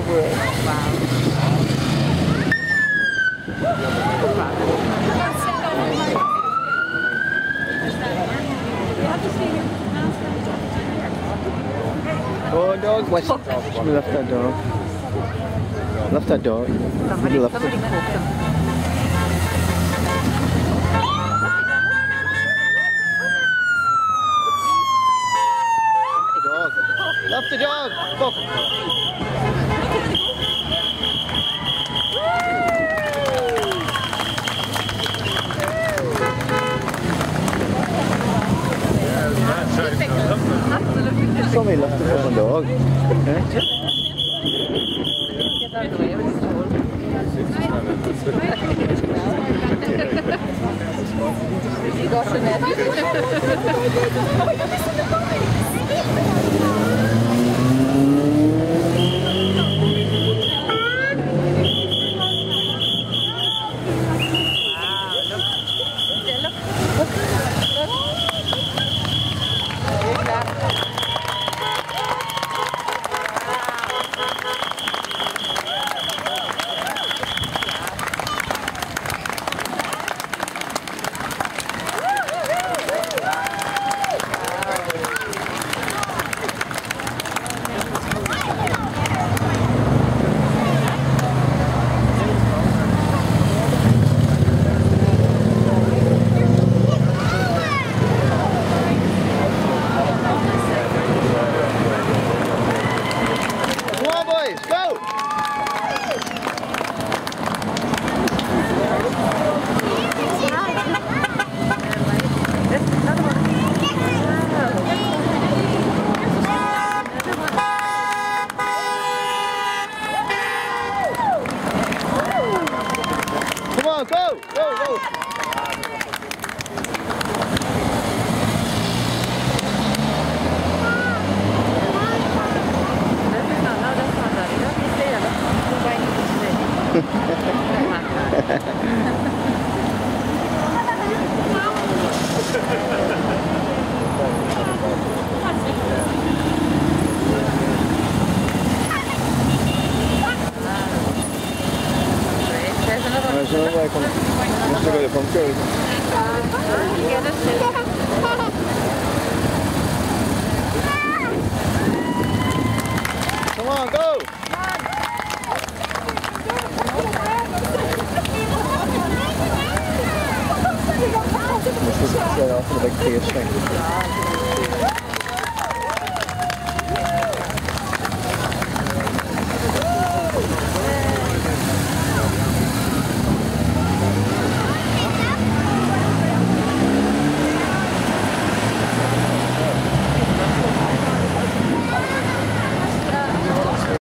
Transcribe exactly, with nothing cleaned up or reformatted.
Oh, dog. Where's the dog? We left that dog. Left that dog. Somebody, We left somebody it. cooked them. Dog. Left the dog. Fuck. Somebody left the fucking dog. Okay. Get out of the way, I was told. You got the net. Come on, go! This is set off with a big face thing.